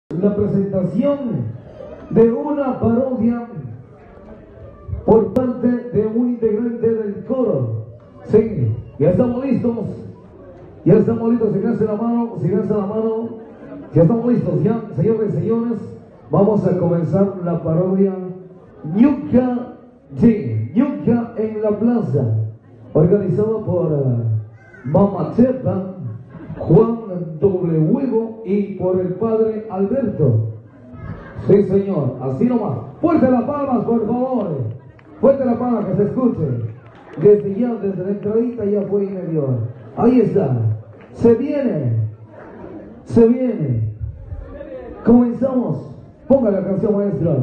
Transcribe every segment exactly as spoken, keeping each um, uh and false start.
La presentación de una parodia por parte de un integrante del coro. Sí, ya estamos listos. Ya estamos listos. Si hace la mano, si hace la mano. Ya estamos listos, ya, señores y señores. Vamos a comenzar la parodia Ñuka, sí, Ñuka en la plaza, organizado por uh, Mama Chepa, Juan Doble Huevo y por el padre Alberto. Sí, señor, así nomás. Fuerte las palmas, por favor. Fuerte la palma, que se escuche. Desde ya, desde la entradita ya fue y medio. Ahí está. Se viene. Se viene. Comenzamos. Ponga la canción, maestra.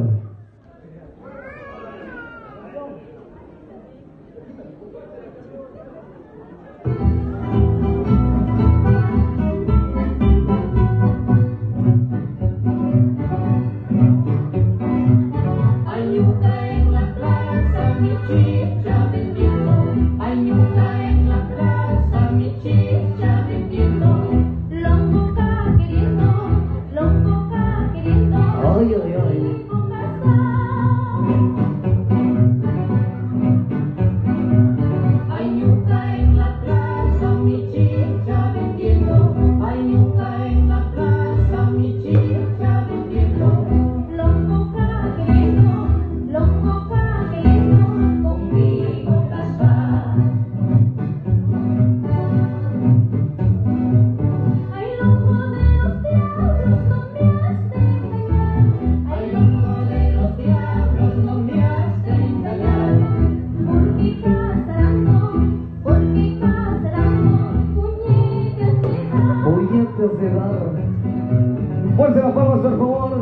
Fuerte las palmas, por favor.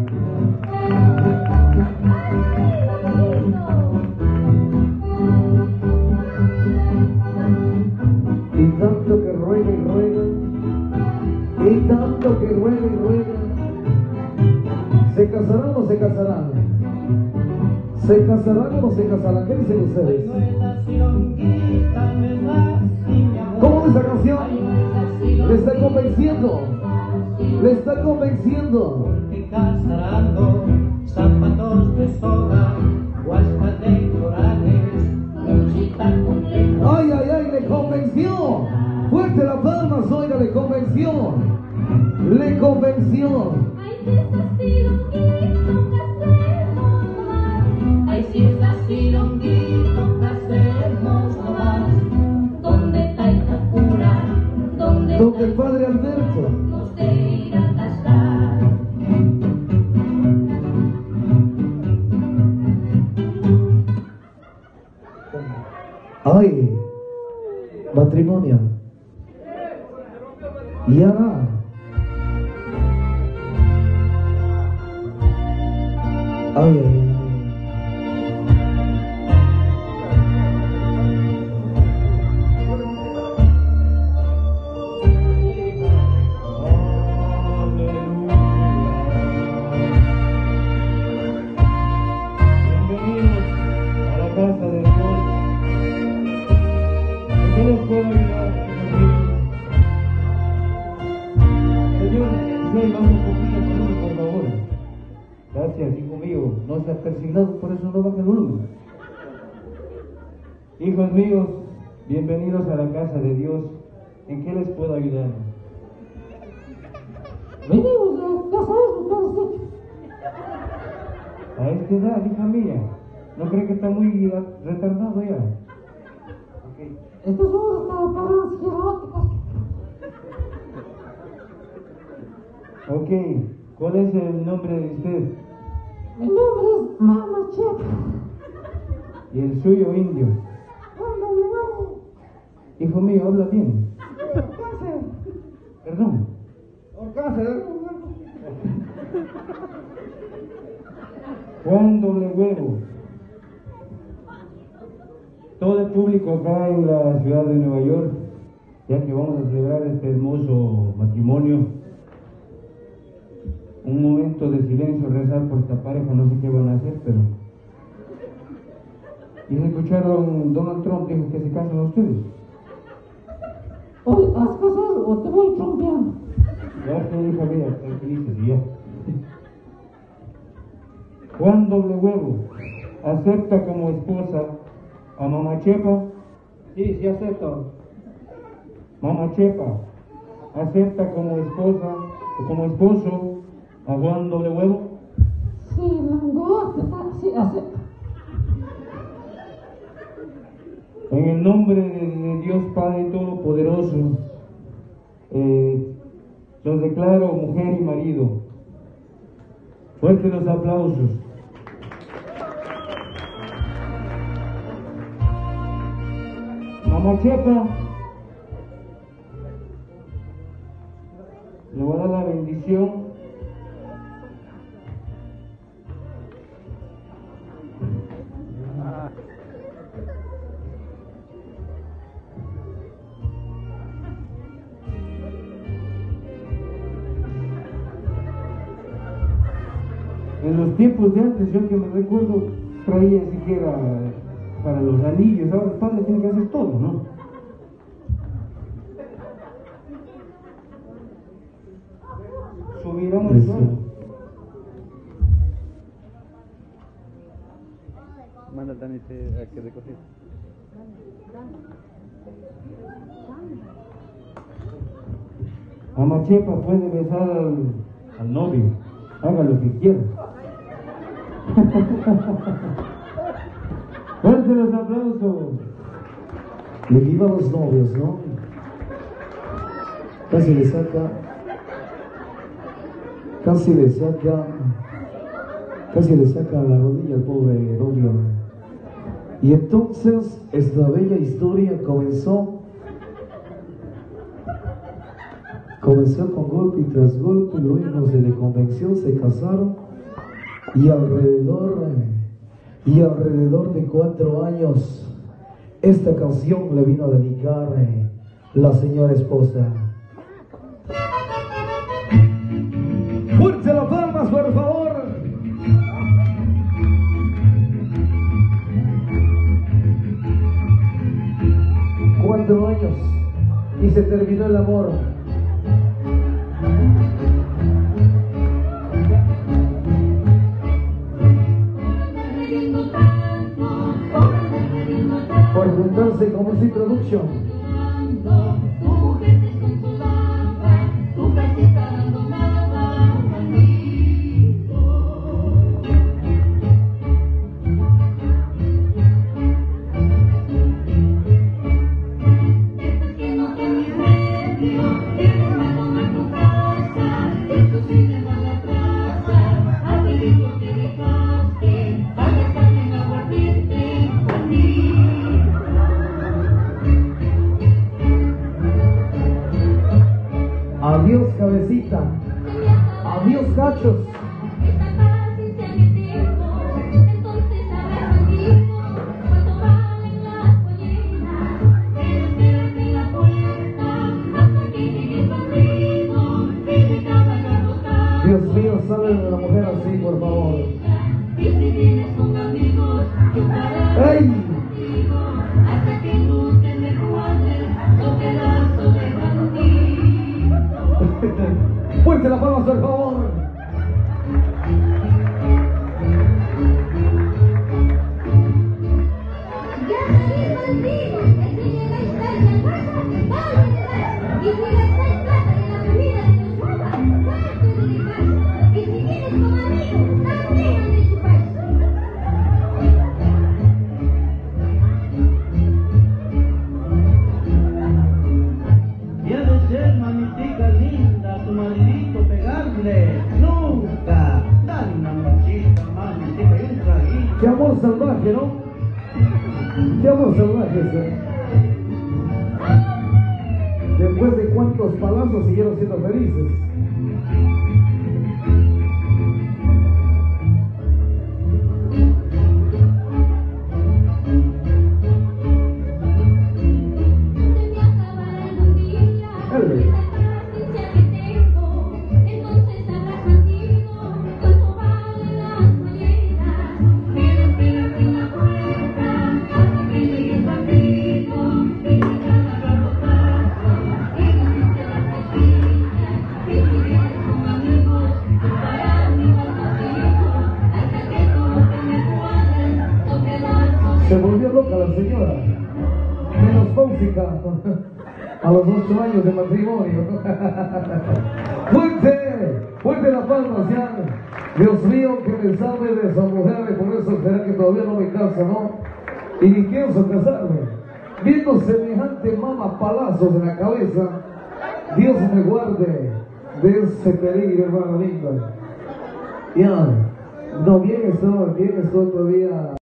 Y tanto que ruega y ruega, y tanto que ruega y ruega, ¿se casarán o no se casarán? ¿Se casarán o no se casarán? ¿Qué dicen ustedes? ¿Cómo es esa canción? ¿Le está convenciendo? Le está convenciendo. Porque casarando, zapatos de soga, huascas de corales, música completa. Ay, ay, ay, le convenció. Fuerte la palma, oiga, le convenció. Le convenció. Ay, si es así, longuito, casemos nomás. ¿Dónde está Itapura? ¿Dónde Donde el padre Alberto. Ay, matrimonio. Ya. Ay, ay, ay. Gracias, hijo mío, no se ha persignado, por eso no baja el volumen. Hijos míos, bienvenidos a la casa de Dios. ¿En qué les puedo ayudar? Venimos a casarnos para usted. A esta edad, hija mía, ¿no cree que está muy retardado ya? Okay. Estas son hasta paradas geográficas. Ok, ¿cuál es el nombre de usted? Mi nombre es Mama Chepa. ¿Y el suyo, indio? Cuando llegamos. Hijo mío, habla bien. Cáncer. Perdón. Por cáncer. Juan Doble Huevo. Todo el público acá en la ciudad de Nueva York, ya que vamos a celebrar este hermoso matrimonio, un momento de silencio, rezar por esta pareja, no sé qué van a hacer, pero... ¿Y escucharon? Donald Trump dijo que se casan ustedes. Hoy has casado o te voy trompeando. Ya, hija mía, tranquilícese ya. Juan Doble Huevo, ¿acepta como esposa a Mamá Chepa? Sí, sí acepto. Mamá Chepa, ¿acepta como esposa o como esposo a Juan Doble Huevo? Sí, langosta, sí, acepto. En el nombre de Dios Padre Todopoderoso, eh, los declaro mujer y marido. Fuertes los aplausos. Mamá Chepa, le voy a dar la bendición. En los tiempos de antes, yo que me recuerdo, traía siquiera para los anillos. Ahora el padre tiene que hacer todo, ¿no? Subirán al suelo. Manda también a que recoger. Mamá Chepa puede besar al, al novio. Haga lo que quiera. Fuerte los aplausos. Le viva a los novios, ¿no? Casi le saca, casi le saca, casi le saca la rodilla al pobre novio. Y entonces esta bella historia comenzó, comenzó con golpe y tras golpe, luego se le convenció, se casaron y alrededor, y alrededor de cuatro años esta canción le vino a dedicar la señora esposa. ¡Fuerte las palmas, por favor! Cuatro años y se terminó el amor. Por juntarse con Music Production. Adiós cabecita, adiós cachos. Dios mío, salve de la mujer así, por favor. ¡Ey! Fuerte la palma, por favor. Qué amor salvaje, ¿no? Qué amor salvaje ese. Después de cuántos palazos siguieron siendo felices. señora. Menos tóxica. A los ocho años de matrimonio. Fuerte, fuerte la palma, ya. Dios mío, que me salve de esa mujer, por eso será que todavía no me caso, ¿no? Y ni pienso casarme. Viendo semejante mama palazos en la cabeza, Dios me guarde de ese peligro, hermano lindo. Ya, no, bien estoy, bien estoy todavía.